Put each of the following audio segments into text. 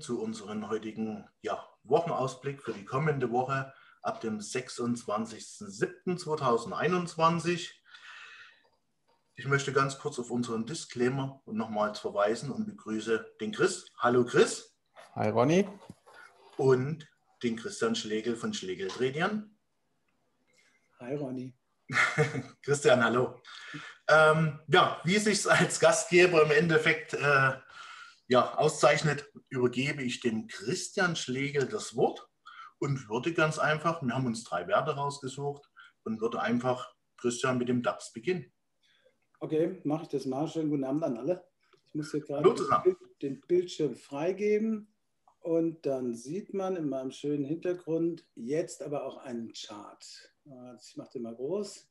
zu unserem heutigen Wochenausblick für die kommende Woche ab dem 26.07.2021. Ich möchte ganz kurz auf unseren Disclaimer nochmals verweisen und begrüße den Chris. Hallo Chris. Hi Ronny. Und den Christian Schlegel von Schlegel Tredian. Hi Ronny. Christian, hallo. Wie es sich als Gastgeber im Endeffekt auszeichnet, übergebe ich dem Christian Schlegel das Wort und würde ganz einfach, wir haben uns 3 Werte rausgesucht und würde einfach, Christian, mit dem DAX beginnen. Okay, mache ich das mal. Schönen guten Abend an alle. Ich muss hier gerade den Bildschirm freigeben und dann sieht man in meinem schönen Hintergrund jetzt aber auch einen Chart. Ich mache den mal groß.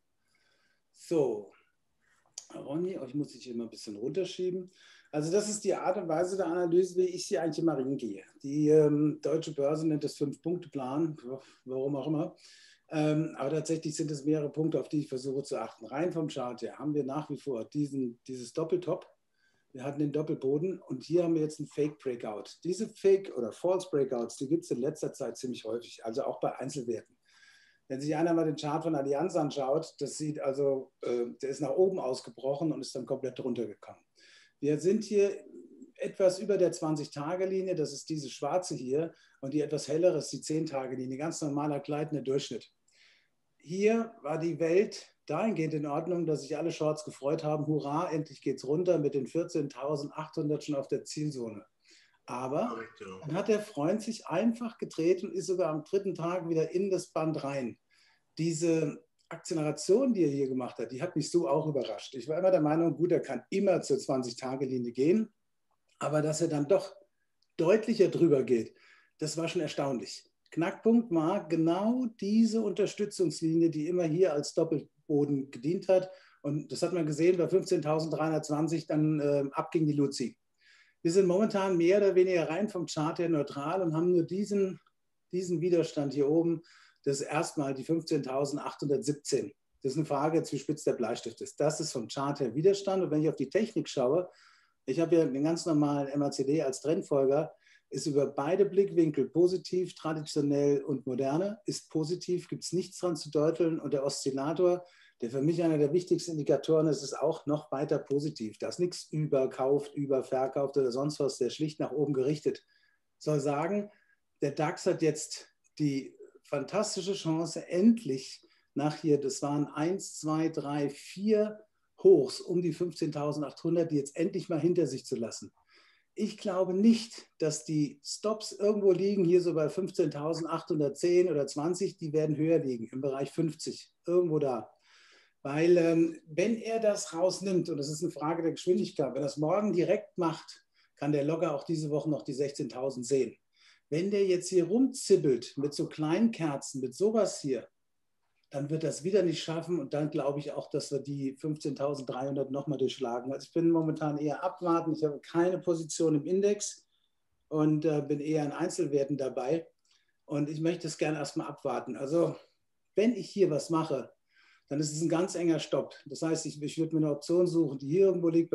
So, Ronny, euch muss ich immer ein bisschen runterschieben. Also das ist die Art und Weise der Analyse, wie ich sie eigentlich immer hingehe. Die Deutsche Börse nennt das 5-Punkte-Plan, warum auch immer. Aber tatsächlich sind es mehrere Punkte, auf die ich versuche zu achten. Rein vom Chart her haben wir nach wie vor dieses Doppeltop. Wir hatten den Doppelboden und hier haben wir jetzt einen Fake-Breakout. Diese Fake- oder False-Breakouts, die gibt es in letzter Zeit ziemlich häufig, also auch bei Einzelwerten. Wenn sich einer mal den Chart von Allianz anschaut, das sieht also, der ist nach oben ausgebrochen und ist dann komplett runtergekommen. Wir sind hier etwas über der 20-Tage-Linie, das ist diese schwarze hier, und die etwas hellere ist die 10-Tage-Linie, ganz normaler gleitender Durchschnitt. Hier war die Welt dahingehend in Ordnung, dass sich alle Shorts gefreut haben, hurra, endlich geht es runter mit den 14.800 schon auf der Zielzone. Aber dann hat der Freund sich einfach gedreht und ist sogar am 3. Tag wieder in das Band rein. Diese Akzeleration, die er hier gemacht hat, die hat mich so auch überrascht. Ich war immer der Meinung, gut, er kann immer zur 20-Tage-Linie gehen, aber dass er dann doch deutlicher drüber geht, das war schon erstaunlich. Knackpunkt war genau diese Unterstützungslinie, die immer hier als Doppelboden gedient hat. Und das hat man gesehen bei 15.320, dann abging die Luzi. Wir sind momentan mehr oder weniger rein vom Chart her neutral und haben nur diesen Widerstand hier oben. Das ist erstmal die 15.817. Das ist eine Frage, wie spitz der Bleistift ist. Das ist vom Chart her Widerstand. Und wenn ich auf die Technik schaue, ich habe ja den ganz normalen MACD als Trendfolger, ist über beide Blickwinkel positiv, traditionell und moderne, ist positiv, gibt es nichts dran zu deuteln. Und der Oszillator, der für mich einer der wichtigsten Indikatoren ist, ist auch noch weiter positiv. Da ist nichts überkauft, überverkauft oder sonst was, der schlicht nach oben gerichtet. Soll sagen, der DAX hat jetzt die fantastische Chance, endlich nach hier, das waren 1, 2, 3, 4 Hochs um die 15.800, die jetzt endlich mal hinter sich zu lassen. Ich glaube nicht, dass die Stops irgendwo liegen, hier so bei 15.810 oder 20, die werden höher liegen, im Bereich 50, irgendwo da. Weil wenn er das rausnimmt, und das ist eine Frage der Geschwindigkeit, wenn er das morgen direkt macht, kann der locker auch diese Woche noch die 16.000 sehen. Wenn der jetzt hier rumzibbelt mit so kleinen Kerzen, mit sowas hier, dann wird das wieder nicht schaffen und dann glaube ich auch, dass wir die 15.300 nochmal durchschlagen. Also ich bin momentan eher abwarten, ich habe keine Position im Index und bin eher in Einzelwerten dabei und ich möchte es gerne erstmal abwarten. Also wenn ich hier was mache, dann ist es ein ganz enger Stopp. Das heißt, ich würde mir eine Option suchen, die hier irgendwo liegt bei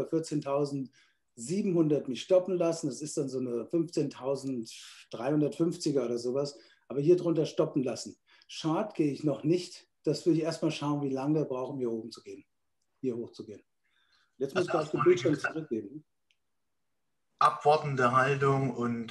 14.700 mich stoppen lassen. Das ist dann so eine 15.350er oder sowas, aber hier drunter stoppen lassen. Short gehe ich noch nicht. Das will ich erstmal schauen, wie lange wir brauchen, hier oben zu gehen, hier hoch zu gehen. Jetzt muss ich auf den Bildschirm zurückgeben. Abwartende Haltung und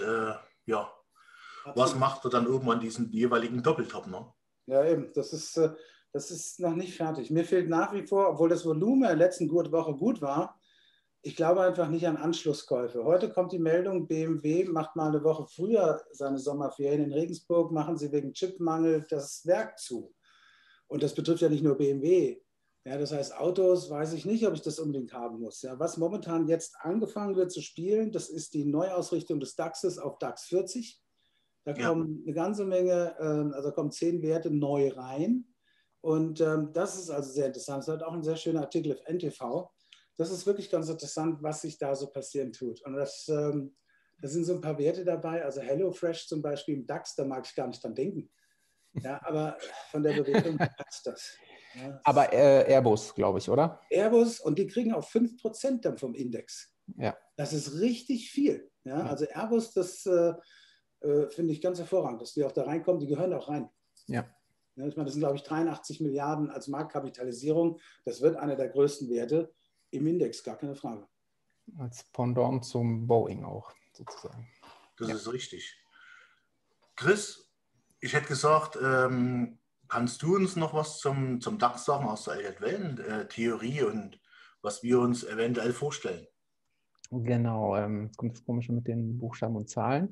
was macht er dann oben an diesem jeweiligen Doppeltop noch? Ja, eben, das ist noch nicht fertig. Mir fehlt nach wie vor, obwohl das Volumen in der letzten Woche gut war, ich glaube einfach nicht an Anschlusskäufe. Heute kommt die Meldung, BMW macht mal eine Woche früher seine Sommerferien in Regensburg, machen sie wegen Chipmangel das Werk zu. Und das betrifft ja nicht nur BMW. Ja, das heißt, Autos weiß ich nicht, ob ich das unbedingt haben muss. Ja, was momentan jetzt angefangen wird zu spielen, das ist die Neuausrichtung des DAXes auf DAX 40. Da kommen eine ganze Menge, also kommen 10 Werte neu rein. Und das ist also sehr interessant. Es hat auch ein sehr schöner Artikel auf NTV. Das ist wirklich ganz interessant, was sich da so passieren tut. Und das sind so ein paar Werte dabei. Also HelloFresh zum Beispiel im DAX, da mag ich gar nicht dran denken. Ja, aber von der Bewertung passt das. Ja, aber Airbus, glaube ich, oder? Airbus, und die kriegen auch 5% dann vom Index. Ja. Das ist richtig viel. Ja? Also Airbus, das finde ich ganz hervorragend, dass die auch da reinkommen. Die gehören auch rein. Ja. Ja, ich meine, das sind, glaube ich, 83 Milliarden als Marktkapitalisierung. Das wird einer der größten Werte im Index, gar keine Frage. Als Pendant zum Boeing auch, sozusagen. Das ist richtig. Chris, ich hätte gesagt, kannst du uns noch was zum DAX sagen aus der Elliott-Wellen-Theorie und was wir uns eventuell vorstellen? Genau, kommt das Komische mit den Buchstaben und Zahlen.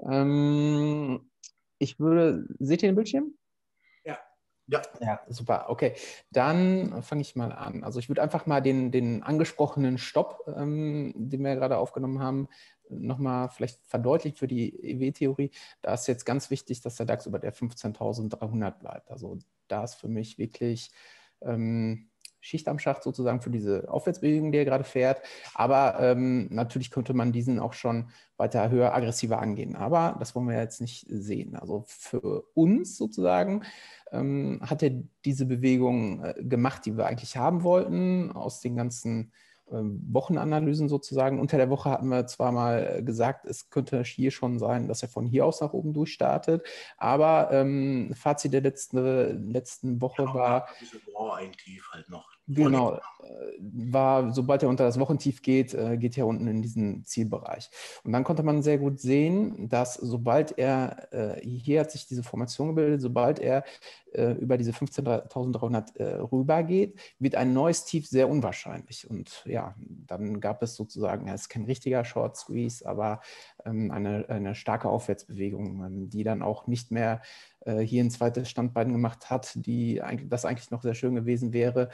Seht ihr den Bildschirm? Ja. Ja, super. Okay, dann fange ich mal an. Also ich würde einfach mal den angesprochenen Stopp, den wir gerade aufgenommen haben, nochmal vielleicht verdeutlichen für die EW-Theorie. Da ist jetzt ganz wichtig, dass der DAX über der 15.300 bleibt. Also da ist für mich wirklich Schicht am Schacht sozusagen für diese Aufwärtsbewegung, die er gerade fährt. Aber natürlich könnte man diesen auch schon weiter höher, aggressiver angehen. Aber das wollen wir jetzt nicht sehen. Also für uns sozusagen hat er diese Bewegung gemacht, die wir eigentlich haben wollten, aus den ganzen Wochenanalysen sozusagen. Unter der Woche hatten wir zwar mal gesagt, es könnte hier schon sein, dass er von hier aus nach oben durchstartet, aber Fazit der letzten Woche war... Ein Tief halt noch. Genau, sobald er unter das Wochentief geht, geht er unten in diesen Zielbereich. Und dann konnte man sehr gut sehen, dass sobald er, hier hat sich diese Formation gebildet, sobald er über diese 15.300 rübergeht, wird ein neues Tief sehr unwahrscheinlich. Und ja, dann gab es sozusagen, es ist kein richtiger Short Squeeze, aber eine starke Aufwärtsbewegung, die dann auch nicht mehr hier ein zweites Standbein gemacht hat, das eigentlich noch sehr schön gewesen wäre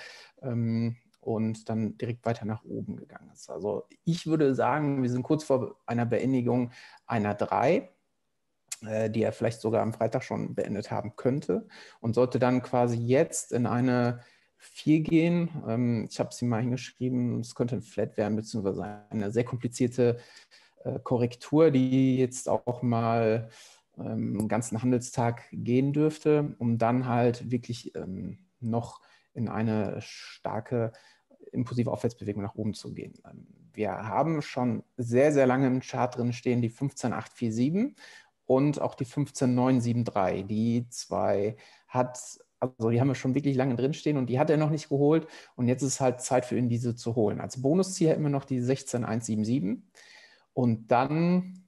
und dann direkt weiter nach oben gegangen ist. Also ich würde sagen, wir sind kurz vor einer Beendigung einer 3, die er vielleicht sogar am Freitag schon beendet haben könnte und sollte dann quasi jetzt in eine 4 gehen. Ich habe es ihm mal hingeschrieben, es könnte ein Flat werden, beziehungsweise eine sehr komplizierte Korrektur, die jetzt auch mal einen ganzen Handelstag gehen dürfte, um dann halt wirklich noch in eine starke impulsive Aufwärtsbewegung nach oben zu gehen. Wir haben schon sehr, sehr lange im Chart drin stehen, die 15.847 und auch die 15.973. Die zwei die haben wir schon wirklich lange drin stehen und die hat er noch nicht geholt und jetzt ist halt Zeit für ihn, diese zu holen. Als Bonusziel hätten wir noch die 16.177 und dann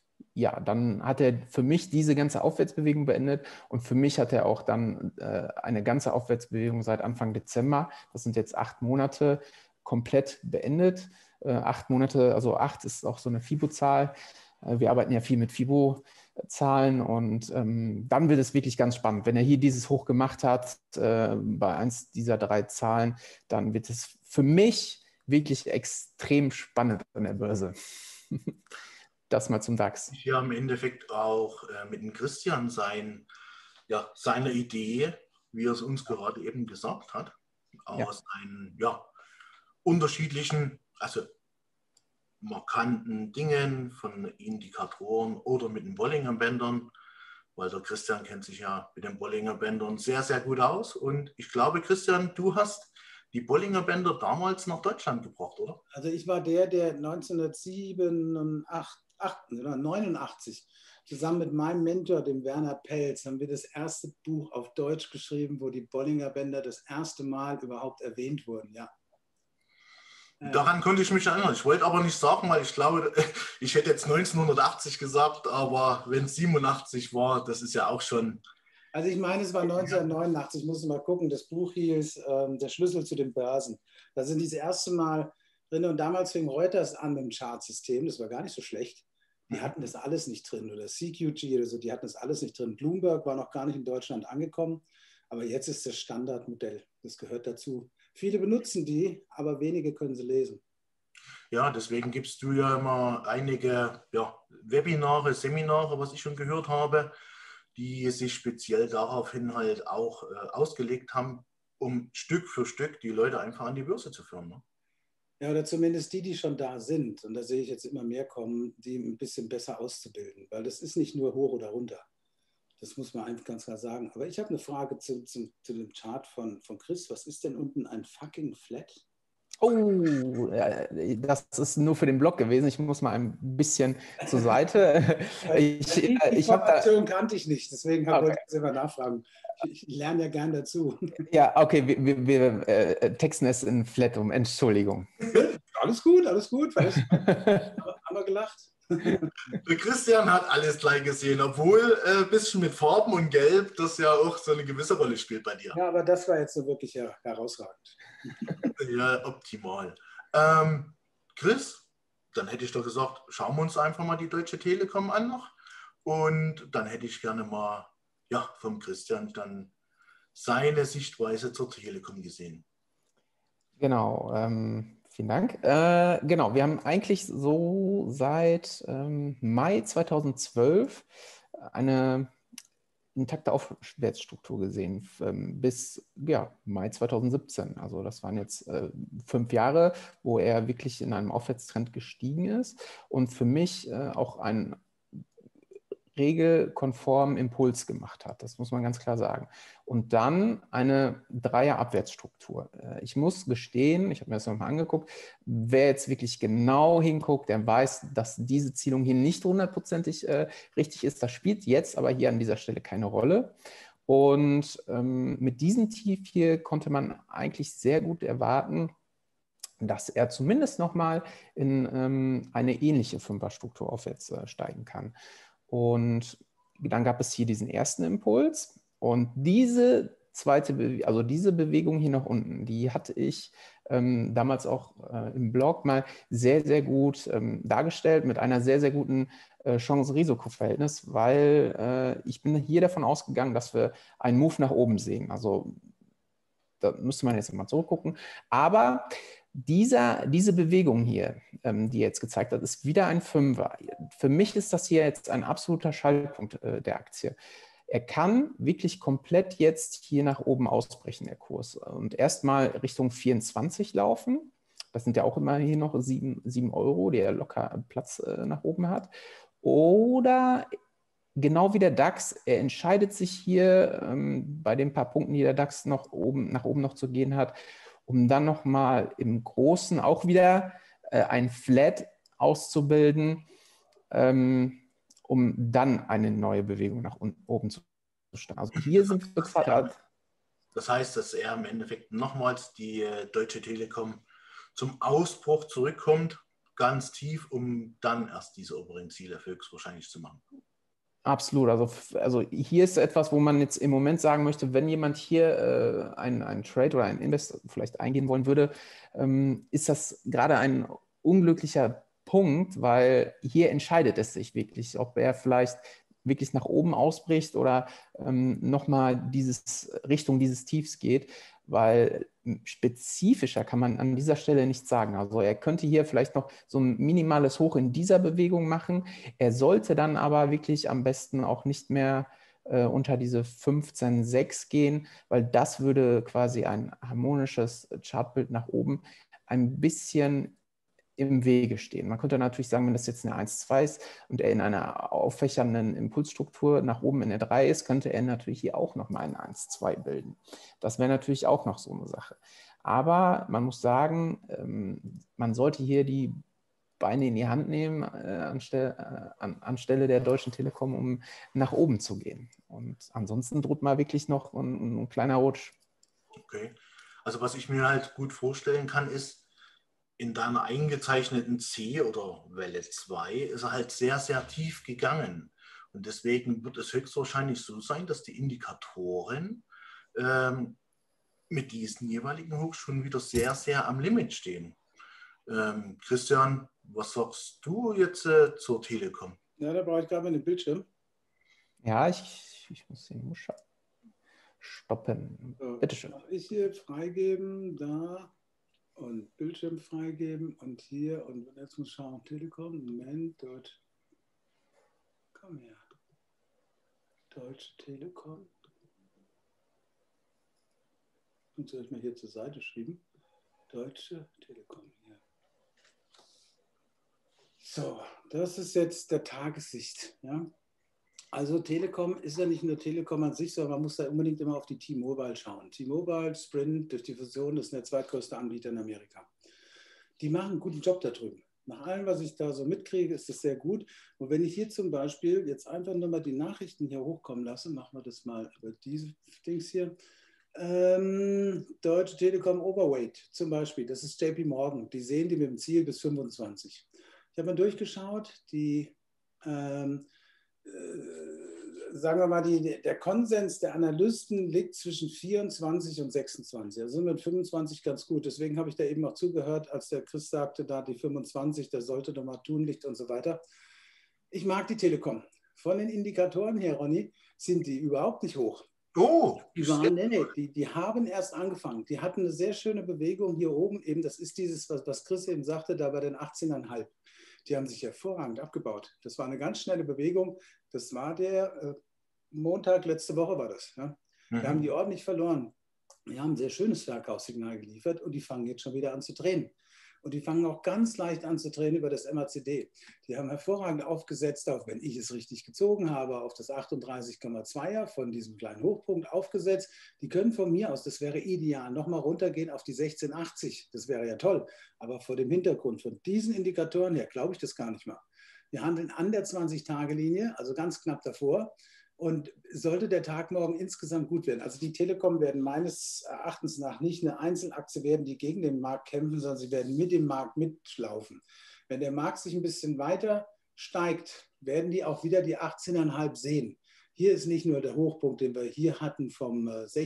hat er für mich diese ganze Aufwärtsbewegung beendet und für mich hat er auch dann eine ganze Aufwärtsbewegung seit Anfang Dezember, das sind jetzt 8 Monate, komplett beendet. 8 Monate, also 8 ist auch so eine FIBO-Zahl. Wir arbeiten ja viel mit FIBO-Zahlen und dann wird es wirklich ganz spannend. Wenn er hier dieses Hoch gemacht hat, bei eins dieser 3 Zahlen, dann wird es für mich wirklich extrem spannend an der Börse. Das mal zum DAX. Ja, im Endeffekt auch mit dem Christian seine Idee, wie er es uns gerade eben gesagt hat, aus einen unterschiedlichen, also markanten Dingen von Indikatoren oder mit den Bollinger Bändern, weil der Christian kennt sich ja mit den Bollinger Bändern sehr, sehr gut aus. Und ich glaube, Christian, du hast die Bollinger Bänder damals nach Deutschland gebracht, oder? Also ich war der 1989 zusammen mit meinem Mentor, dem Werner Pelz, haben wir das erste Buch auf Deutsch geschrieben, wo die Bollinger Bänder das erste Mal überhaupt erwähnt wurden, ja. Daran konnte ich mich erinnern. Ich wollte aber nicht sagen, weil ich glaube, ich hätte jetzt 1980 gesagt, aber wenn es 87 war, das ist ja auch schon... Also ich meine, es war 1989, ich muss mal gucken, das Buch hieß Der Schlüssel zu den Börsen. Da sind die das erste Mal drin und damals fing Reuters an mit dem Chartsystem, das war gar nicht so schlecht. Die hatten das alles nicht drin oder CQG oder so, die hatten das alles nicht drin. Bloomberg war noch gar nicht in Deutschland angekommen, aber jetzt ist das Standardmodell, das gehört dazu. Viele benutzen die, aber wenige können sie lesen. Ja, deswegen gibst du ja immer einige Webinare, Seminare, was ich schon gehört habe, die sich speziell daraufhin halt auch ausgelegt haben, um Stück für Stück die Leute einfach an die Börse zu führen. Ne? Ja, oder zumindest die schon da sind, und da sehe ich jetzt immer mehr kommen, die ein bisschen besser auszubilden, weil das ist nicht nur hoch oder runter. Das muss man einfach ganz klar sagen. Aber ich habe eine Frage zu dem Chart von Chris. Was ist denn unten ein fucking Flat? Oh, das ist nur für den Blog gewesen. Ich muss mal ein bisschen zur Seite. Die Information kannte ich nicht, deswegen wollte ich selber nachfragen. Ich lerne ja gern dazu. Ja, okay, wir texten es in Flat um. Entschuldigung. Alles gut, alles gut. Haben wir gelacht? Der Christian hat alles gleich gesehen, obwohl ein bisschen mit Farben und Gelb, das ja auch so eine gewisse Rolle spielt bei dir. Ja, aber das war jetzt so wirklich herausragend. Ja, optimal. Chris, dann hätte ich doch gesagt, schauen wir uns einfach mal die Deutsche Telekom an noch. Und dann hätte ich gerne mal vom Christian dann seine Sichtweise zur Telekom gesehen. Genau, vielen Dank. Genau, wir haben eigentlich so seit Mai 2012 eine intakte Aufwärtsstruktur gesehen, bis Mai 2017. Also das waren jetzt 5 Jahre, wo er wirklich in einem Aufwärtstrend gestiegen ist und für mich auch ein regelkonformen Impuls gemacht hat. Das muss man ganz klar sagen. Und dann eine Dreier-Abwärtsstruktur. Ich muss gestehen, ich habe mir das nochmal angeguckt, wer jetzt wirklich genau hinguckt, der weiß, dass diese Zielung hier nicht hundertprozentig richtig ist. Das spielt jetzt aber hier an dieser Stelle keine Rolle. Und mit diesem Tief hier konnte man eigentlich sehr gut erwarten, dass er zumindest nochmal in eine ähnliche Fünfer-Struktur aufwärts steigen kann. Und dann gab es hier diesen ersten Impuls und diese diese Bewegung hier nach unten, die hatte ich damals auch im Blog mal sehr, sehr gut dargestellt mit einer sehr, sehr guten Chance-Risiko-Verhältnis, weil ich bin hier davon ausgegangen, dass wir einen Move nach oben sehen. Also da müsste man jetzt mal zurückgucken. Aber diese Bewegung hier, die er jetzt gezeigt hat, ist wieder ein Fünfer. Für mich ist das hier jetzt ein absoluter Schaltpunkt der Aktie. Er kann wirklich komplett jetzt hier nach oben ausbrechen, der Kurs, und erstmal Richtung 24 laufen. Das sind ja auch immer hier noch 7 Euro, die er locker Platz nach oben hat. Oder genau wie der DAX, er entscheidet sich hier bei den paar Punkten, die der DAX nach oben noch zu gehen hat, um dann nochmal im Großen auch wieder ein Flat auszubilden, um dann eine neue Bewegung nach oben zu starten. Also hier sind wir gerade. Das heißt, dass er im Endeffekt nochmals die Deutsche Telekom zum Ausbruch zurückkommt, ganz tief, um dann erst diese oberen Ziele höchstwahrscheinlich zu machen. Absolut. Also hier ist etwas, wo man jetzt im Moment sagen möchte, wenn jemand hier einen Trade oder einen Invest vielleicht eingehen wollen würde, ist das gerade ein unglücklicher Punkt, weil hier entscheidet es sich wirklich, ob er vielleicht wirklich nach oben ausbricht oder nochmal Richtung dieses Tiefs geht, weil spezifischer kann man an dieser Stelle nicht sagen. Also er könnte hier vielleicht noch so ein minimales Hoch in dieser Bewegung machen. Er sollte dann aber wirklich am besten auch nicht mehr unter diese 15,6 gehen, weil das würde quasi ein harmonisches Chartbild nach oben ein bisschen im Wege stehen. Man könnte natürlich sagen, wenn das jetzt eine 1,2 ist und er in einer auffächernden Impulsstruktur nach oben in der 3 ist, könnte er natürlich hier auch nochmal eine 1,2 bilden. Das wäre natürlich auch noch so eine Sache. Aber man muss sagen, man sollte hier die Beine in die Hand nehmen anstelle der Deutschen Telekom, um nach oben zu gehen. Und ansonsten droht mal wirklich noch ein kleiner Rutsch. Okay. Also was ich mir halt gut vorstellen kann, ist, in deiner eingezeichneten C oder Welle 2 ist er halt sehr, sehr tief gegangen. Und deswegen wird es höchstwahrscheinlich so sein, dass die Indikatoren mit diesen jeweiligen Hochs schon wieder sehr, sehr am Limit stehen. Christian, was sagst du jetzt zur Telekom? Ja, da brauche ich gerade mal den Bildschirm. Ja, ich muss den stoppen. So, Bitte schön. Ich hier freigeben, da und Bildschirm freigeben und hier und jetzt muss ich schauen, Telekom, Moment, dort, komm her, Deutsche Telekom. Und soll ich mal hier zur Seite schieben? Deutsche Telekom hier. So, das ist jetzt der Tagessicht. Ja? Also Telekom ist ja nicht nur Telekom an sich, sondern man muss da unbedingt immer auf die T-Mobile schauen. T-Mobile, Sprint, durch die Fusion ist der zweitgrößte Anbieter in Amerika. Die machen einen guten Job da drüben. Nach allem, was ich da so mitkriege, ist das sehr gut. Und wenn ich hier zum Beispiel jetzt einfach nur mal die Nachrichten hier hochkommen lasse, machen wir das mal über diese Dings hier. Deutsche Telekom Overweight zum Beispiel, das ist JP Morgan. Die sehen die mit dem Ziel bis 25. Ich habe mal durchgeschaut, die sagen wir mal, der Konsens der Analysten liegt zwischen 24 und 26. Also sind wir mit 25 ganz gut. Deswegen habe ich da eben auch zugehört, als der Chris sagte, da die 25, da sollte doch mal Tunlicht und so weiter. Ich mag die Telekom. Von den Indikatoren her, Ronny, sind die überhaupt nicht hoch. Oh, die haben erst angefangen. Die hatten eine sehr schöne Bewegung hier oben. Eben, das ist dieses, was Chris eben sagte, da bei den 18,5. Die haben sich hervorragend abgebaut. Das war eine ganz schnelle Bewegung. Das war der Montag, letzte Woche war das. Ja? Wir haben die ordentlich verloren. Wir haben ein sehr schönes Verkaufssignal geliefert und die fangen jetzt schon wieder an zu drehen. Und die fangen auch ganz leicht an zu drehen über das MACD. Die haben hervorragend aufgesetzt auf, wenn ich es richtig gezogen habe, auf das 38,2er von diesem kleinen Hochpunkt aufgesetzt. Die können von mir aus, das wäre ideal, nochmal runtergehen auf die 16,80. Das wäre ja toll. Aber vor dem Hintergrund von diesen Indikatoren her glaube ich das gar nicht mal. Wir handeln an der 20-Tage-Linie, also ganz knapp davor. Und sollte der Tag morgen insgesamt gut werden, also die Telekom werden meines Erachtens nach nicht eine Einzelaktie werden, die gegen den Markt kämpfen, sondern sie werden mit dem Markt mitlaufen. Wenn der Markt sich ein bisschen weiter steigt, werden die auch wieder die 18,5 sehen. Hier ist nicht nur der Hochpunkt, den wir hier hatten vom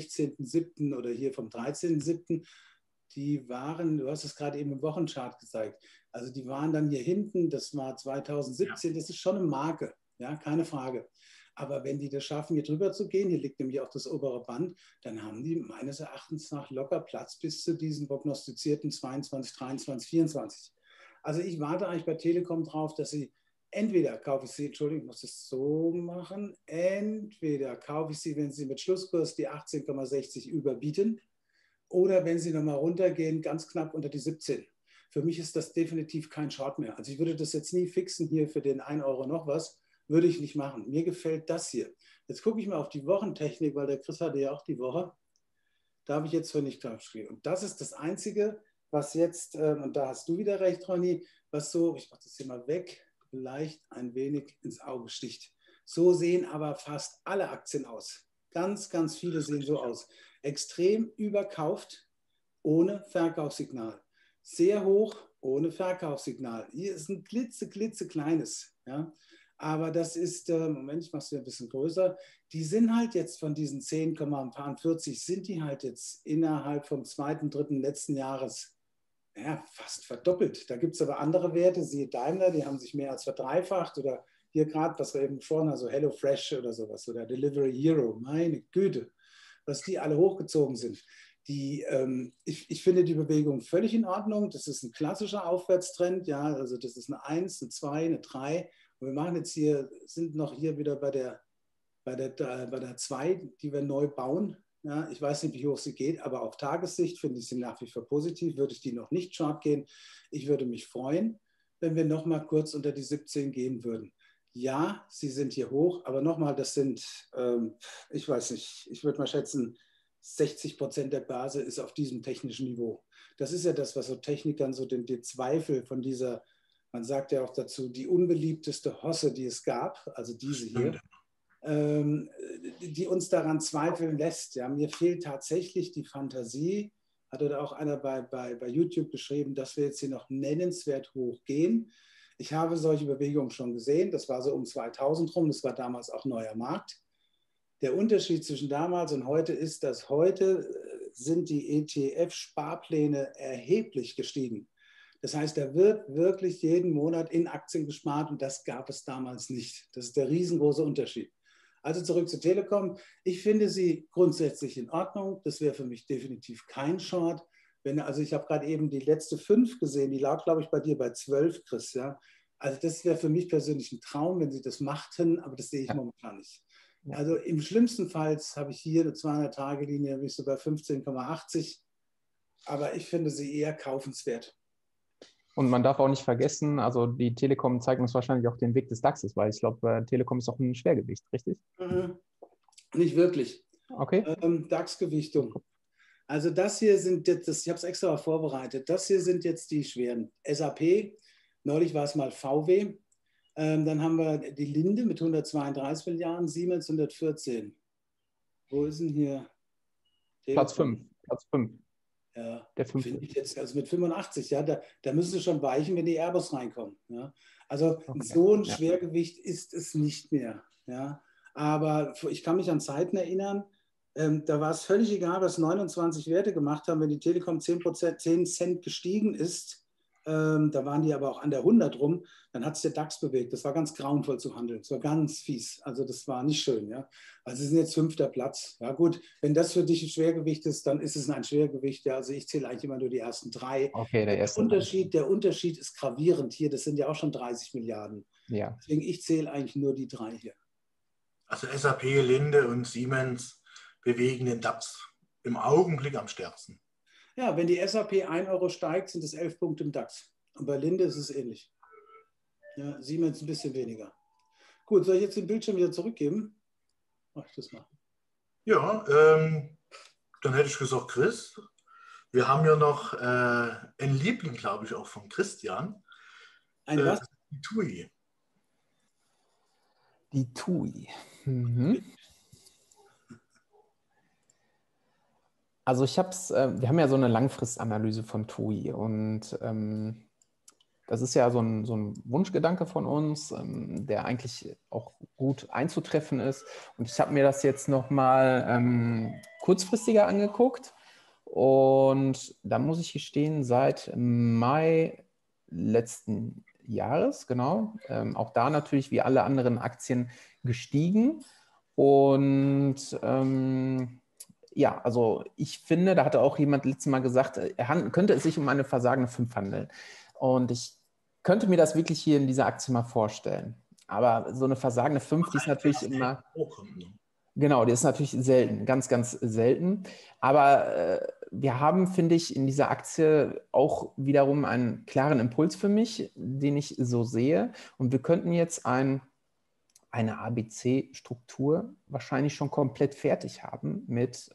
16.07. oder hier vom 13.07. Die waren, du hast es gerade eben im Wochenchart gezeigt, also die waren dann hier hinten, das war 2017, das ist schon eine Marke, ja, keine Frage. Aber wenn die das schaffen, hier drüber zu gehen, hier liegt nämlich auch das obere Band, dann haben die meines Erachtens nach locker Platz bis zu diesen prognostizierten 22, 23, 24. Also ich warte eigentlich bei Telekom drauf, dass sie entweder kaufe ich sie, Entschuldigung, ich muss das so machen, entweder kaufe ich sie, wenn sie mit Schlusskurs die 18,60 überbieten oder wenn sie nochmal runtergehen, ganz knapp unter die 17. Für mich ist das definitiv kein Short mehr. Also ich würde das jetzt nie fixen hier für den 1 Euro noch was. Würde ich nicht machen. Mir gefällt das hier. Jetzt gucke ich mal auf die Wochentechnik, weil der Chris hatte ja auch die Woche. Da habe ich jetzt für nicht draufgeschrieben. Und das ist das Einzige, was jetzt, und da hast du wieder recht, Ronny, was so, ich mache das hier mal weg, vielleicht ein wenig ins Auge sticht. So sehen aber fast alle Aktien aus. Ganz, ganz viele sehen so aus. Extrem überkauft, ohne Verkaufssignal. Sehr hoch, ohne Verkaufssignal. Hier ist ein klitzekleines, ja. Aber das ist, Moment, ich mache es ein bisschen größer, die sind halt jetzt von diesen 10,40 sind die halt jetzt innerhalb vom 2., 3. letzten Jahres fast verdoppelt. Da gibt es aber andere Werte, siehe Daimler, die haben sich mehr als verdreifacht oder hier gerade, was wir eben vorhin, also HelloFresh oder sowas oder Delivery Hero, meine Güte, was die alle hochgezogen sind. Ich finde die Bewegung völlig in Ordnung. Das ist ein klassischer Aufwärtstrend, ja, also das ist eine 1, eine 2, eine 3. Und wir machen jetzt hier, sind noch hier wieder bei der 2, die wir neu bauen. Ja, ich weiß nicht, wie hoch sie geht, aber auf Tagessicht finde ich sie nach wie vor positiv. Würde ich die noch nicht short gehen. Ich würde mich freuen, wenn wir noch mal kurz unter die 17 gehen würden. Ja, sie sind hier hoch, aber nochmal, das sind, ich weiß nicht, ich würde mal schätzen, 60% der Base ist auf diesem technischen Niveau. Das ist ja das, was so Technikern so den Zweifel von dieser, man sagt ja auch dazu, die unbeliebteste Hosse, die es gab, also diese hier, die uns daran zweifeln lässt. Ja, mir fehlt tatsächlich die Fantasie, hat oder auch einer bei YouTube geschrieben, dass wir jetzt hier noch nennenswert hoch gehen. Ich habe solche Bewegungen schon gesehen, das war so um 2000 rum, das war damals auch neuer Markt. Der Unterschied zwischen damals und heute ist, dass heute sind die ETF-Sparpläne erheblich gestiegen. Das heißt, da wird wirklich jeden Monat in Aktien gespart und das gab es damals nicht. Das ist der riesengroße Unterschied. Also zurück zur Telekom. Ich finde sie grundsätzlich in Ordnung. Das wäre für mich definitiv kein Short. Also ich habe gerade eben die letzte 5 gesehen, die lag, glaube ich, bei dir bei 12, Chris. Ja? Also das wäre für mich persönlich ein Traum, wenn sie das machten, aber das sehe ich momentan nicht. Also im schlimmsten Fall habe ich hier eine 200-Tage-Linie, bin ich so bei 15,80. Aber ich finde sie eher kaufenswert. Und man darf auch nicht vergessen, also die Telekom zeigt uns wahrscheinlich auch den Weg des DAXes, weil ich glaube, Telekom ist auch ein Schwergewicht, richtig? Nicht wirklich. Okay. DAX-Gewichtung. Also das hier sind jetzt, ich habe es extra vorbereitet, das hier sind jetzt die schweren. SAP, neulich war es mal VW, dann haben wir die Linde mit 132 Milliarden, Siemens 114. Wo ist denn hier? Platz 5. Ja, der 5. Finde ich jetzt, also mit 85, ja, da müssen sie schon weichen, wenn die Airbus reinkommen. Ja. Also so ein Schwergewicht ist es nicht mehr. Ja. Aber ich kann mich an Zeiten erinnern, da war es völlig egal, was 29 Werte gemacht haben, wenn die Telekom 10 Cent gestiegen ist, da waren die aber auch an der 100 rum, dann hat es der DAX bewegt. Das war ganz grauenvoll zu handeln. Das war ganz fies. Also das war nicht schön. Ja. Also sie sind jetzt 5. Platz. Ja gut, wenn das für dich ein Schwergewicht ist, dann ist es ein Schwergewicht. Ja. Also ich zähle eigentlich immer nur die ersten 3. Okay, der Unterschied ist gravierend hier. Das sind ja auch schon 30 Milliarden. Ja. Deswegen ich zähle eigentlich nur die 3 hier. Also SAP, Linde und Siemens bewegen den DAX im Augenblick am stärksten. Ja, wenn die SAP 1 Euro steigt, sind es 11 Punkte im DAX. Und bei Linde ist es ähnlich. Ja, Siemens ein bisschen weniger. Gut, soll ich jetzt den Bildschirm wieder zurückgeben? Mach ich das mal. Ja, dann hätte ich gesagt, Chris, wir haben ja noch einen Liebling, glaube ich, auch von Christian. Ein was? Die TUI. Die TUI. Mhm. Also wir haben ja so eine Langfristanalyse von TUI und das ist ja so ein Wunschgedanke von uns, der eigentlich auch gut einzutreffen ist. Und ich habe mir das jetzt nochmal kurzfristiger angeguckt. Und da muss ich gestehen, seit Mai letzten Jahres, genau, auch da natürlich wie alle anderen Aktien gestiegen. Und ja, also ich finde, da hatte auch jemand letztes Mal gesagt, könnte es sich um eine versagende 5 handeln. Und ich könnte mir das wirklich hier in dieser Aktie mal vorstellen. Aber so eine versagende 5, die ist natürlich immer... Genau, die ist natürlich selten, ganz, ganz selten. Aber wir haben, finde ich, in dieser Aktie auch wiederum einen klaren Impuls für mich, den ich so sehe. Und wir könnten jetzt eine ABC-Struktur wahrscheinlich schon komplett fertig haben mit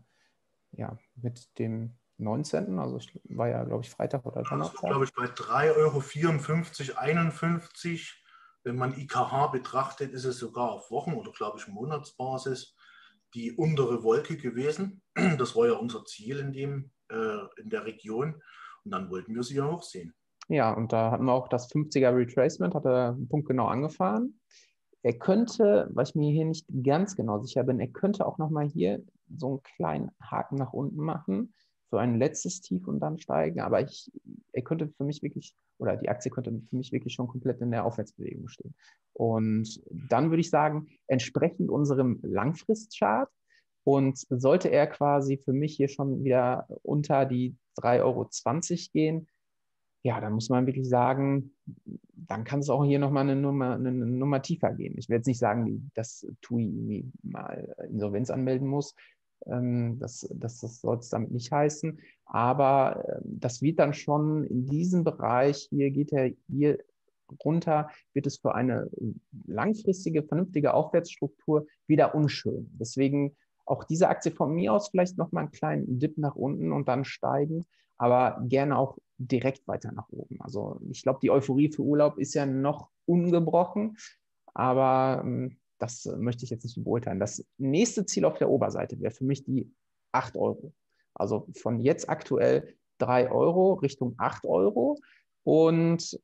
dem 19. Also ich war ja, glaube ich, Freitag oder Donnerstag. Das war, glaube ich, bei 3,54 Euro, 51. Wenn man IKH betrachtet, ist es sogar auf Wochen- oder, glaube ich, Monatsbasis die untere Wolke gewesen. Das war ja unser Ziel in der Region. Und dann wollten wir sie ja hochsehen. Ja, und da hatten wir auch das 50er Retracement, hat er punktgenau angefahren. Er könnte, weil ich mir hier nicht ganz genau sicher bin, er könnte auch nochmal hier so einen kleinen Haken nach unten machen für ein letztes Tief und dann steigen. Aber er könnte für mich wirklich, oder die Aktie könnte für mich wirklich schon komplett in der Aufwärtsbewegung stehen. Und dann würde ich sagen, entsprechend unserem Langfristchart und sollte er quasi für mich hier schon wieder unter die 3,20 € gehen, ja, dann muss man wirklich sagen, dann kann es auch hier nochmal eine Nummer tiefer gehen. Ich will jetzt nicht sagen, dass TUI mal Insolvenz anmelden muss. Das soll es damit nicht heißen. Aber das wird dann schon in diesem Bereich, hier geht er hier runter, wird es für eine langfristige, vernünftige Aufwärtsstruktur wieder unschön. Deswegen auch diese Aktie von mir aus vielleicht nochmal einen kleinen Dip nach unten und dann steigen, aber gerne auch direkt weiter nach oben. Also ich glaube, die Euphorie für Urlaub ist ja noch ungebrochen, aber das möchte ich jetzt nicht beurteilen. Das nächste Ziel auf der Oberseite wäre für mich die 8 €. Also von jetzt aktuell 3 € Richtung 8 € und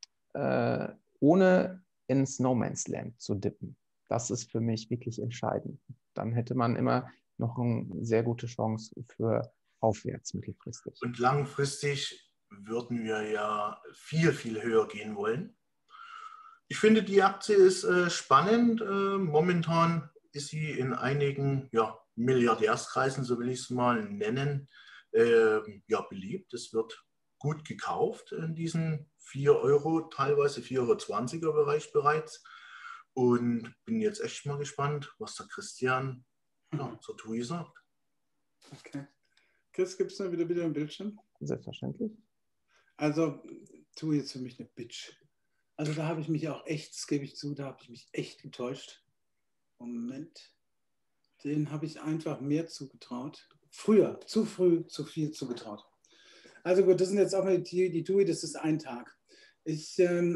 ohne ins No Man's Land zu dippen. Das ist für mich wirklich entscheidend. Dann hätte man immer noch eine sehr gute Chance für aufwärts mittelfristig. Und langfristig würden wir ja viel, viel höher gehen wollen. Ich finde, die Aktie ist spannend. Momentan ist sie in einigen Milliardärskreisen, so will ich es mal nennen, beliebt. Es wird gut gekauft in diesen 4 €, teilweise 4,20 € Bereich bereits. Und bin jetzt echt mal gespannt, was der Christian zur TUI sagt. Okay. Chris, gibt es noch wieder im Bildschirm? Selbstverständlich. Also TUI ist für mich eine Bitch. Also da habe ich mich auch echt, das gebe ich zu, da habe ich mich echt getäuscht. Moment. Den habe ich einfach mehr zugetraut. Früher, zu früh, zu viel zugetraut. Also gut, das sind jetzt auch mal die TUI, das ist ein Tag. Ich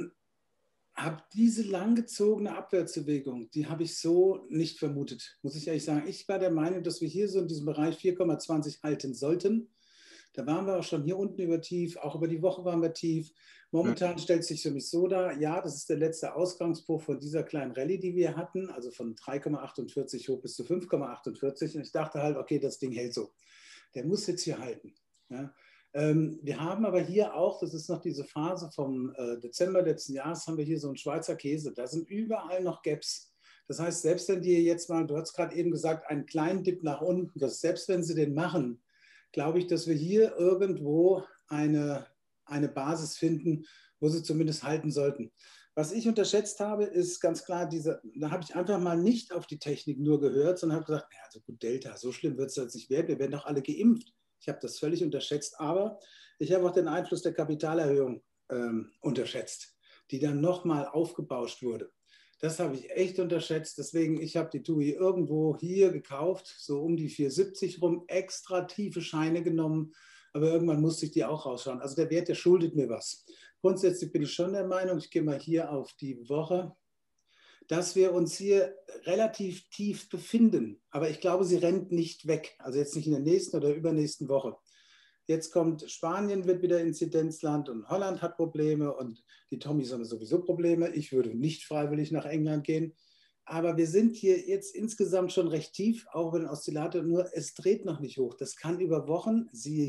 habe diese langgezogene Abwärtsbewegung, die habe ich so nicht vermutet, muss ich ehrlich sagen. Ich war der Meinung, dass wir hier so in diesem Bereich 4,20 halten sollten. Da waren wir auch schon hier unten über tief, auch über die Woche waren wir tief. Momentan stellt sich für mich so dar, ja, das ist der letzte Ausgangspunkt von dieser kleinen Rallye, die wir hatten, also von 3,48 hoch bis zu 5,48. Und ich dachte halt, okay, das Ding hält so. Der muss jetzt hier halten. Ja. Wir haben aber hier auch, das ist noch diese Phase vom Dezember letzten Jahres, haben wir hier so einen Schweizer Käse. Da sind überall noch Gaps. Das heißt, selbst wenn die jetzt mal, du hast gerade eben gesagt, einen kleinen Dip nach unten, dass selbst wenn sie den machen, glaube ich, dass wir hier irgendwo eine Basis finden, wo sie zumindest halten sollten. Was ich unterschätzt habe, ist ganz klar, da habe ich einfach mal nicht auf die Technik nur gehört, sondern habe gesagt, ja, also gut, Delta, so schlimm wird es jetzt nicht werden, wir werden doch alle geimpft. Ich habe das völlig unterschätzt, aber ich habe auch den Einfluss der Kapitalerhöhung unterschätzt, die dann nochmal aufgebauscht wurde. Das habe ich echt unterschätzt. Deswegen, ich habe die TUI irgendwo hier gekauft, so um die 4,70 rum, extra tiefe Scheine genommen. Aber irgendwann musste ich die auch rausschauen. Also der Wert, der schuldet mir was. Grundsätzlich bin ich schon der Meinung, ich gehe mal hier auf die Woche, dass wir uns hier relativ tief befinden. Aber ich glaube, sie rennt nicht weg. Also jetzt nicht in der nächsten oder übernächsten Woche. Jetzt kommt Spanien, wird wieder Inzidenzland und Holland hat Probleme und die Tommys haben sowieso Probleme. Ich würde nicht freiwillig nach England gehen. Aber wir sind hier jetzt insgesamt schon recht tief, auch wenn Oszillator, nur es dreht noch nicht hoch. Das kann über Wochen, siehe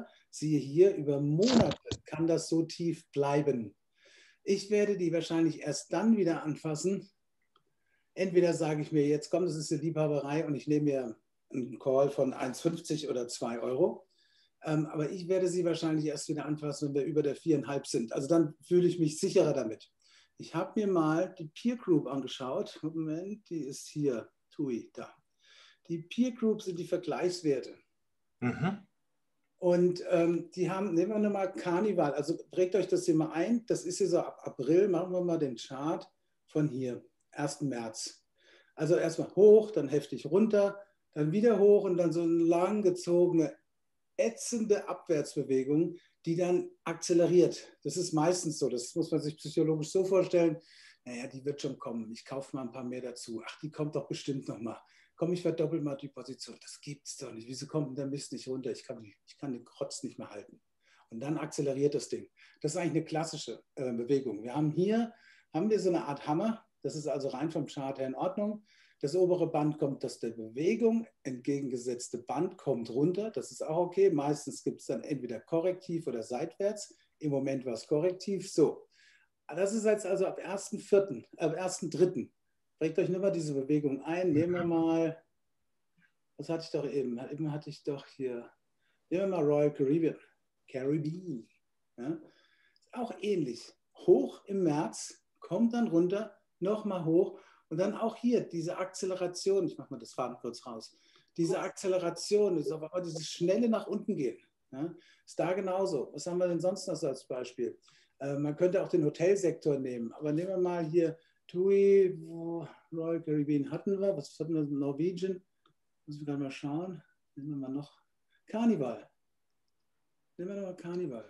hier, über Monate kann das so tief bleiben. Ich werde die wahrscheinlich erst dann wieder anfassen. Entweder sage ich mir jetzt, komm, das ist eine Liebhaberei und ich nehme mir einen Call von 1,50 oder 2 Euro. Aber ich werde sie wahrscheinlich erst wieder anfassen, wenn wir über der 4,5 sind. Also dann fühle ich mich sicherer damit. Ich habe mir mal die Peer Group angeschaut. Moment, die ist hier. TUI, da. Die Peer Group sind die Vergleichswerte. Mhm. Und die haben, nehmen wir nochmal Carnival. Also prägt euch das hier mal ein. Das ist hier so ab April. Machen wir mal den Chart von hier, 1. März. Also erstmal hoch, dann heftig runter, dann wieder hoch und dann so eine langgezogene ätzende Abwärtsbewegung, die dann akzeleriert. Das ist meistens so, das muss man sich psychologisch so vorstellen, naja, die wird schon kommen, ich kaufe mal ein paar mehr dazu, ach, die kommt doch bestimmt noch mal. Komm, ich verdoppel mal die Position, das gibt's doch nicht, wieso kommt denn der Mist nicht runter, ich kann den Krotz nicht mehr halten. Und dann akzeleriert das Ding. Das ist eigentlich eine klassische Bewegung. Wir haben wir so eine Art Hammer, das ist also rein vom Chart her in Ordnung. Das obere Band kommt, das der Bewegung entgegengesetzte Band kommt runter. Das ist auch okay. Meistens gibt es dann entweder korrektiv oder seitwärts. Im Moment war es korrektiv. So, das ist jetzt also ab 1.3. Prägt euch nur mal diese Bewegung ein. Nehmen wir mal, was hatte ich doch eben? Eben hatte ich doch hier, nehmen wir mal Royal Caribbean. Ja? Ist auch ähnlich. Hoch im März, kommt dann runter, nochmal hoch. Und dann auch hier diese Akzeleration, ich mache mal das Faden kurz raus, diese Akzeleration, ist auf einmal dieses schnelle nach unten gehen. Ja, ist da genauso. Was haben wir denn sonst noch so als Beispiel? Man könnte auch den Hotelsektor nehmen, aber nehmen wir mal hier TUI, Royal Caribbean hatten wir, was hatten wir, Norwegian, müssen wir gerade mal schauen, nehmen wir mal noch Carnival. Nehmen wir noch mal Carnival.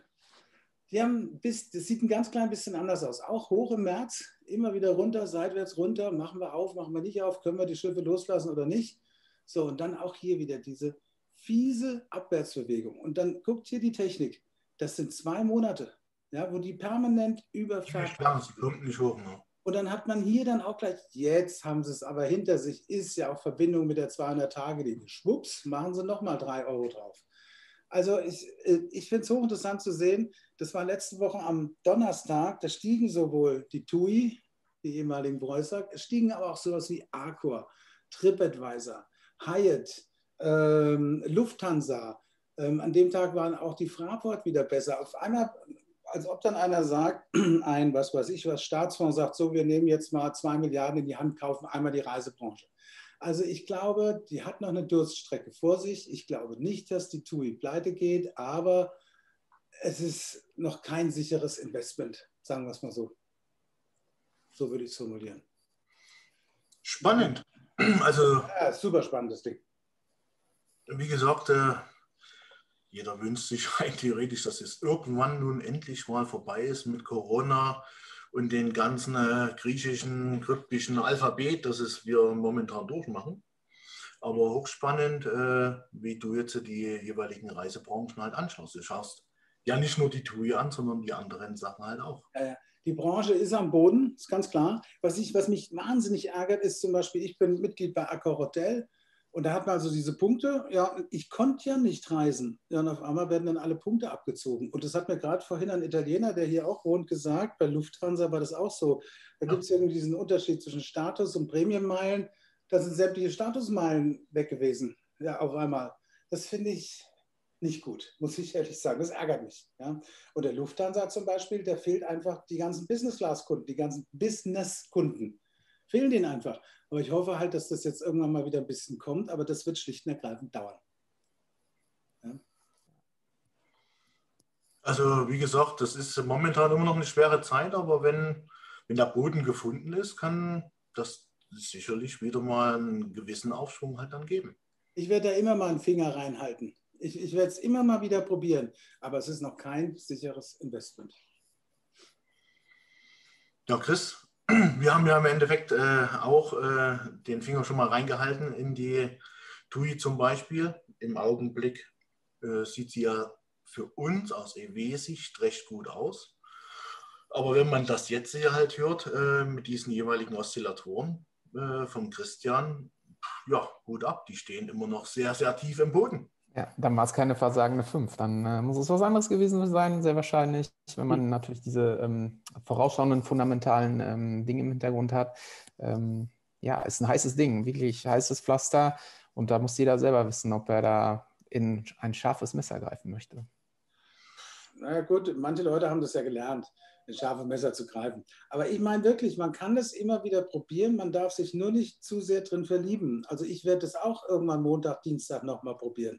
Das sieht ein ganz klein bisschen anders aus. Auch hoch im März, immer wieder runter, seitwärts runter, machen wir auf, machen wir nicht auf, können wir die Schiffe loslassen oder nicht. So, und dann auch hier wieder diese fiese Abwärtsbewegung. Und dann guckt hier die Technik. Das sind 2 Monate, ja, wo die permanent überfahren. Und dann hat man hier dann auch gleich, jetzt haben sie es aber hinter sich, ist ja auch Verbindung mit der 200-Tage-Linie. Schwupps, machen sie nochmal 3 Euro drauf. Also ich finde es hochinteressant zu sehen, das war letzte Woche am Donnerstag, da stiegen sowohl die TUI, die ehemaligen Preußer, es stiegen aber auch sowas wie Accor, TripAdvisor, Hyatt, Lufthansa. An dem Tag waren auch die Fraport wieder besser. Auf einmal, als ob dann einer sagt, was Staatsfonds sagt, so, wir nehmen jetzt mal 2 Milliarden in die Hand, kaufen einmal die Reisebranche. Also ich glaube, die hat noch eine Durststrecke vor sich. Ich glaube nicht, dass die TUI pleite geht, aber Es ist noch kein sicheres Investment, sagen wir es mal so. So würde ich es formulieren. Spannend. Also, ja, super spannendes Ding. Wie gesagt, jeder wünscht sich rein theoretisch, dass es irgendwann nun endlich mal vorbei ist mit Corona und den ganzen griechischen, kryptischen Alphabet, das es wir momentan durchmachen. Aber hochspannend, wie du jetzt die jeweiligen Reisebranchen halt anschaust. Du schaust ja nicht nur die TUI an, sondern die anderen Sachen halt auch. Die Branche ist am Boden, ist ganz klar. Was mich wahnsinnig ärgert, ist zum Beispiel, ich bin Mitglied bei Accor Hotel und da hat man also diese Punkte. Ja, ich konnte ja nicht reisen. Ja, und auf einmal werden dann alle Punkte abgezogen. Und das hat mir gerade vorhin ein Italiener, der hier auch wohnt, gesagt. Bei Lufthansa war das auch so. Da gibt es irgendwie diesen Unterschied zwischen Status- und Prämienmeilen. Da sind sämtliche Statusmeilen weg gewesen. Ja, auf einmal. Das finde ich nicht gut, muss ich ehrlich sagen. Das ärgert mich. Ja. Und der Lufthansa zum Beispiel, der fehlt einfach die ganzen Business-Class-Kunden, die ganzen Business-Kunden. Fehlen denen einfach. Aber ich hoffe halt, dass das jetzt irgendwann mal wieder ein bisschen kommt, aber das wird schlicht und ergreifend dauern. Ja. Also wie gesagt, das ist momentan immer noch eine schwere Zeit, aber wenn der Boden gefunden ist, kann das sicherlich wieder mal einen gewissen Aufschwung halt dann geben. Ich werde da immer mal einen Finger reinhalten. Ich werde es immer mal wieder probieren, aber es ist noch kein sicheres Investment. Ja, Chris, wir haben ja im Endeffekt auch den Finger schon mal reingehalten in die TUI zum Beispiel. Im Augenblick sieht sie ja für uns aus EW-Sicht recht gut aus. Aber wenn man das jetzt hier halt hört, mit diesen jeweiligen Oszillatoren von Christian, ja, Hut ab, die stehen immer noch sehr, sehr tief im Boden. Ja, dann war es keine versagende 5. Dann muss es was anderes gewesen sein, sehr wahrscheinlich, wenn man natürlich diese vorausschauenden, fundamentalen Dinge im Hintergrund hat. Ja, ist ein heißes Ding, wirklich heißes Pflaster. Und da muss jeder selber wissen, ob er da in ein scharfes Messer greifen möchte. Na gut, manche Leute haben das ja gelernt, ein scharfes Messer zu greifen. Aber ich meine wirklich, man kann das immer wieder probieren, man darf sich nur nicht zu sehr drin verlieben. Also ich werde das auch irgendwann Montag, Dienstag nochmal probieren.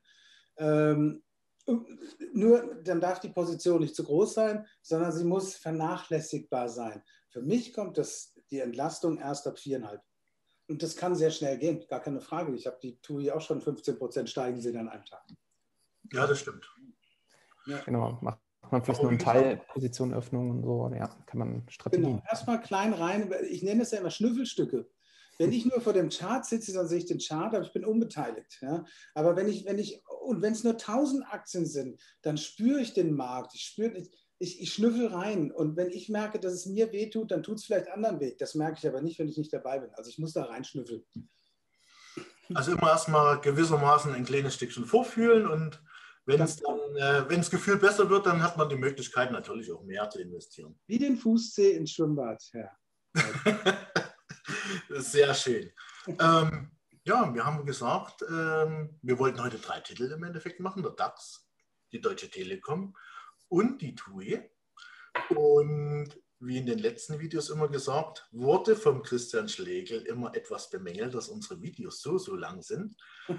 Nur dann darf die Position nicht zu groß sein, sondern sie muss vernachlässigbar sein. Für mich kommt die Entlastung erst ab 4,5. Und das kann sehr schnell gehen, gar keine Frage. Ich habe die TUI auch schon 15% steigen sehen an einem Tag. Ja, das stimmt. Ja. Genau, macht man vielleicht nur eine Teilpositionöffnung und so, ja, kann man Strategien. Genau, erstmal klein rein, ich nenne es ja immer Schnüffelstücke. Wenn ich nur vor dem Chart sitze, dann sehe ich den Chart, aber ich bin unbeteiligt. Ja? Aber wenn es nur 1000 Aktien sind, dann spüre ich den Markt, ich schnüffel rein. Und wenn ich merke, dass es mir wehtut, dann tut es vielleicht anderen weh. Das merke ich aber nicht, wenn ich nicht dabei bin. Also ich muss da reinschnüffeln. Also immer erstmal gewissermaßen ein kleines Stückchen vorfühlen und wenn es gefühlt besser wird, dann hat man die Möglichkeit natürlich auch mehr zu investieren. Wie den Fußzeh ins Schwimmbad, ja. Sehr schön. Ja, wir haben gesagt, wir wollten heute 3 Titel im Endeffekt machen, der DAX, die Deutsche Telekom und die TUI. Und wie in den letzten Videos immer gesagt, wurde vom Christian Schlegel immer etwas bemängelt, dass unsere Videos so lang sind.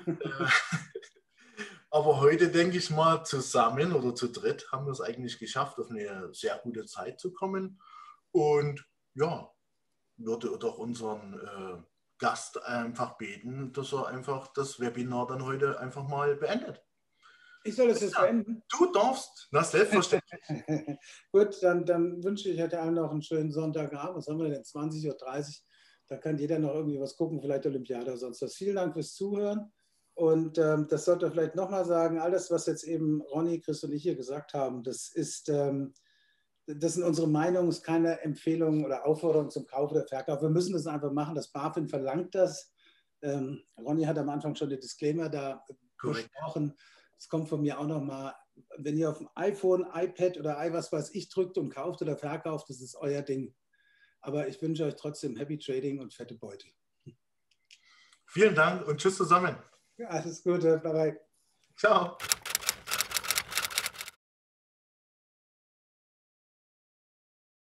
Aber heute, denke ich mal, zusammen oder zu dritt haben wir es eigentlich geschafft, auf eine sehr gute Zeit zu kommen. Und ja, würde doch unseren Gast einfach beten, dass er einfach das Webinar dann heute einfach mal beendet. Ich soll es jetzt beenden? Du darfst, na selbstverständlich. Gut, dann wünsche ich heute allen noch einen schönen Sonntagabend. Was haben wir denn? 20:30 Uhr. Da kann jeder noch irgendwie was gucken, vielleicht Olympiade oder sonst was. Vielen Dank fürs Zuhören. Und das sollte vielleicht nochmal sagen, alles, was jetzt eben Ronny, Chris und ich hier gesagt haben, das sind unsere Meinungen, ist keine Empfehlung oder Aufforderung zum Kauf oder Verkauf. Wir müssen das einfach machen. Das BaFin verlangt das. Ronny hat am Anfang schon den Disclaimer da besprochen. Es kommt von mir auch nochmal, wenn ihr auf dem iPhone, iPad oder was weiß ich drückt und kauft oder verkauft, das ist euer Ding. Aber ich wünsche euch trotzdem Happy Trading und fette Beute. Vielen Dank und tschüss zusammen. Ja, alles Gute. Bye bye. Ciao.